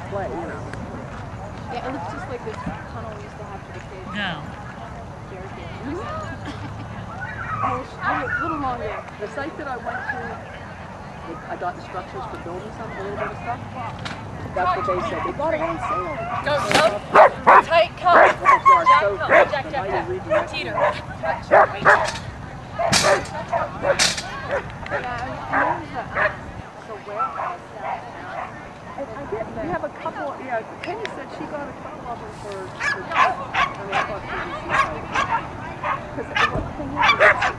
play, you know. Yeah, it looks just like this tunnel we used to have for the kids. No. Very good. A little longer. The site that I went to, I got instructions for building something, a little bit of stuff. That's what they said. They got it on sale. Go. Tight cut. Jack. Teeter. We have a couple, yeah, Penny said she got a couple of them for I mean, I thought she was, because the thing is,